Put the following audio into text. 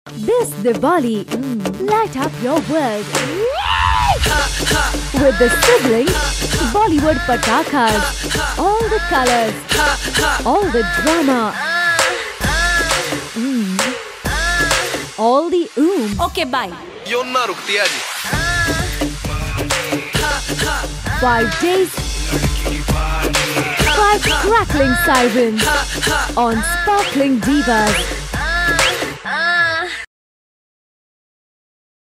This Diwali, light up your world with the sizzling Bollywood patakas. All the colors, all the drama, all the Okay, bye. यूं ना रुकती है जी 5 days, 5 crackling sirens on Sparkling Divas.